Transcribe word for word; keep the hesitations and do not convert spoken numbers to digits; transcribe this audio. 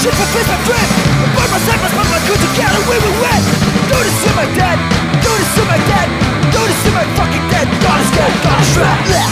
shit for face my friend. I burn myself, I smoke my good together, we will win. Do this to my dad, do this to my dad, do this to my fucking dad. God is dead, God is right.